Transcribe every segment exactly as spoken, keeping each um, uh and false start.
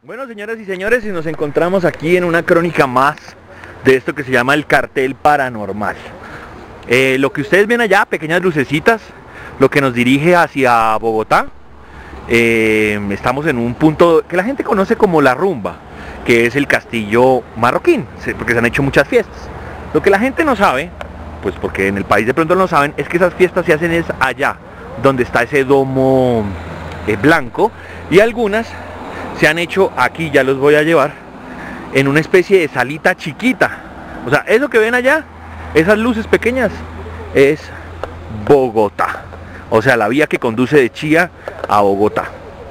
Bueno, señoras y señores, y nos encontramos aquí en una crónica más de esto que se llama el cartel paranormal. Eh, lo que ustedes ven allá, pequeñas lucecitas, lo que nos dirige hacia Bogotá. Eh, estamos en un punto que la gente conoce como La Rumba, que es el castillo marroquín, porque se han hecho muchas fiestas. Lo que la gente no sabe, pues porque en el país de pronto no lo saben, es que esas fiestas se hacen es allá, donde está ese domo eh, blanco, y algunas se han hecho aquí, ya los voy a llevar, en una especie de salita chiquita. O sea, eso que ven allá, esas luces pequeñas, es Bogotá. O sea, la vía que conduce de Chía a Bogotá.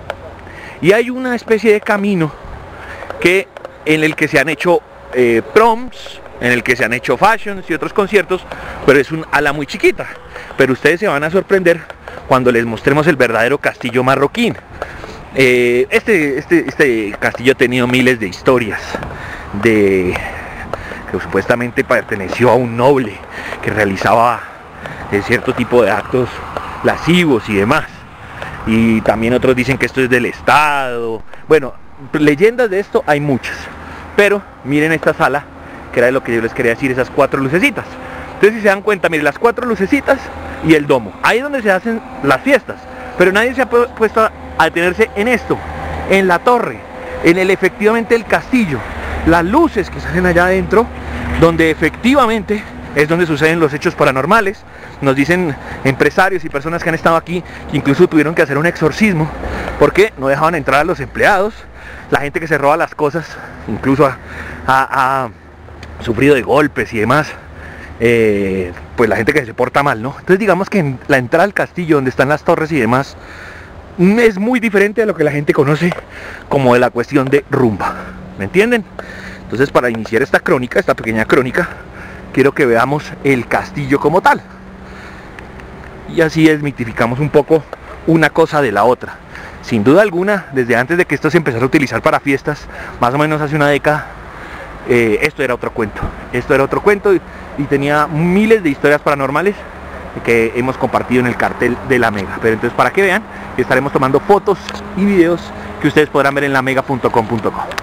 Y hay una especie de camino que, en el que se han hecho eh, proms, en el que se han hecho fashions y otros conciertos, pero es un ala muy chiquita. Pero ustedes se van a sorprender cuando les mostremos el verdadero castillo marroquín. Eh, este, este, este castillo ha tenido miles de historias, de que supuestamente perteneció a un noble que realizaba eh, cierto tipo de actos lascivos y demás. Y también otros dicen que esto es del Estado. Bueno, leyendas de esto hay muchas. Pero miren esta sala, que era de lo que yo les quería decir, esas cuatro lucecitas. Entonces, si se dan cuenta, miren las cuatro lucecitas y el domo. Ahí es donde se hacen las fiestas. Pero nadie se ha puesto a, a detenerse en esto, en la torre, en el efectivamente el castillo, las luces que salen allá adentro, donde efectivamente es donde suceden los hechos paranormales. Nos dicen empresarios y personas que han estado aquí que incluso tuvieron que hacer un exorcismo porque no dejaban entrar a los empleados. La gente que se roba las cosas incluso ha, ha, ha sufrido de golpes y demás. Eh, pues la gente que se porta mal, ¿no? Entonces digamos que en la entrada al castillo, donde están las torres y demás, es muy diferente a lo que la gente conoce como de la cuestión de rumba, ¿me entienden? Entonces, para iniciar esta crónica, esta pequeña crónica, quiero que veamos el castillo como tal, y así desmitificamos un poco una cosa de la otra. Sin duda alguna, desde antes de que esto se empezara a utilizar para fiestas, más o menos hace una década, eh, esto era otro cuento, esto era otro cuento y, y tenía miles de historias paranormales que hemos compartido en el cartel de La Mega. Pero entonces, para que vean, estaremos tomando fotos y videos que ustedes podrán ver en la mega punto com punto co.